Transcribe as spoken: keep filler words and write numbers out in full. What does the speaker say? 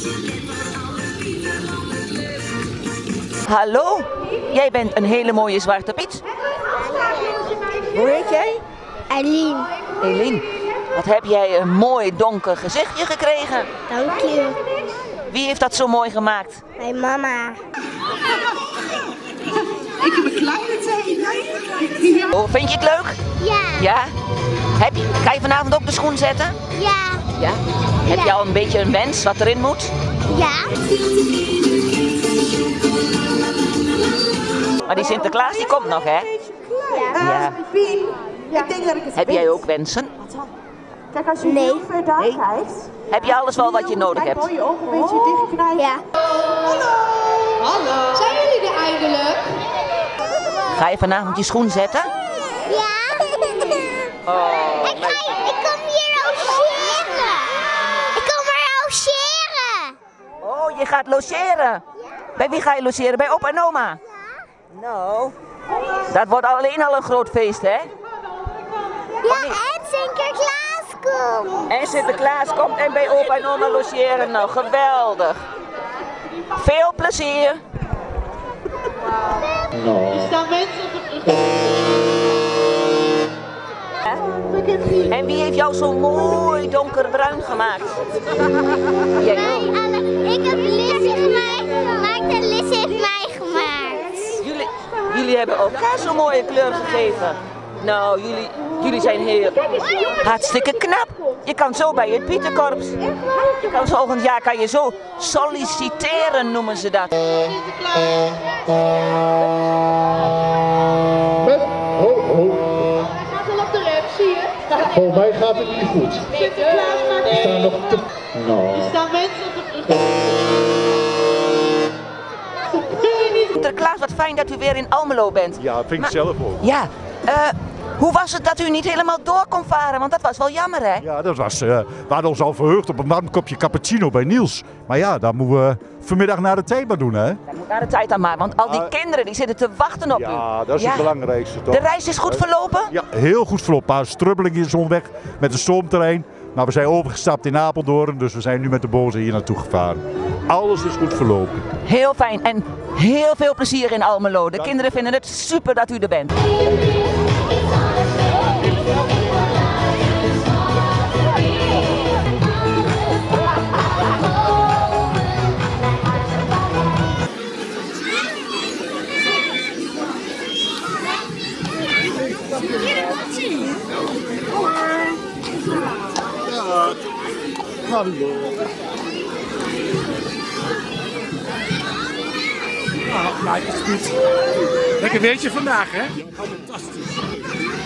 Hallo, jij bent een hele mooie zwarte Piet. Hoe heet jij? Aline. Eline, wat heb jij een mooi donker gezichtje gekregen. Dank je. Wie heeft dat zo mooi gemaakt? Mijn mama. Ik heb een kleine tegen. Oh, vind je het leuk? Ja. Ja? Heb je, ga je vanavond ook de schoen zetten? Ja. Ja? Heb je al een beetje een wens wat erin moet? Ja. Maar die Sinterklaas die komt nog, hè? Ja. Ik denk dat ik het Heb jij ook wensen? Kijk, als je Nee. heel ver daar Nee. kijkt. Heb je alles wel wat je nodig hebt? Mooi je ogen een beetje dichtknijpen. Ja. Hallo. Zijn jullie er eindelijk? Ga je vanavond je schoen zetten? Ja. Oh, Ik, ga, ik kom hier logeren. Ik kom maar logeren. oh, je gaat logeren. Bij wie ga je logeren? Bij opa en oma? Nou, dat wordt alleen al een groot feest, hè? Ja, en Sinterklaas komt. En Sinterklaas komt en bij opa en oma logeren. Nou, geweldig. Veel plezier. Er staan mensen op de brug. En wie heeft jou zo mooi donkerbruin gemaakt? Jij ook. Nee, alle, ik heb Lissy gemaakt en Lissy heeft mij gemaakt. Jullie, jullie hebben elkaar zo'n mooie kleur gegeven. Nou, jullie, jullie zijn heel hartstikke knap. Je kan zo bij het Pieterkorps. Je kan volgend jaar kan je zo solliciteren, noemen ze dat. Met ho ho. Hij gaat al op de rem, zie je? Voor mij gaat het niet goed. Sinterklaas gaat We staan nog te... Nou. Er staan mensen op de brug. Sinterklaas, wat fijn dat u weer in Almelo bent. Ja, vind ik Maar- zelf ook. Ja, eh, hoe was het dat u niet helemaal door kon varen? Want dat was wel jammer, hè? Ja, dat was... eh, we hadden ons al verheugd op een warm kopje cappuccino bij Niels. Maar ja, dat moeten we vanmiddag naar de thema doen, hè? Dat moet naar de tijd aan maar, want al die Ah. kinderen die zitten te wachten op u. Ja, dat is het belangrijkste, toch? De reis is goed verlopen? Ja, heel goed verlopen. Een paar strubbeling is onderweg met de stoomterrein. Maar we zijn overgestapt in Apeldoorn, dus we zijn nu met de boze hier naartoe gevaren. Alles is goed verlopen. Heel fijn en heel veel plezier in Almelo. De kinderen vinden het super dat u er bent. Hallo. Nou, ja, is goed. Lekker weertje vandaag, hè? Ja, fantastisch.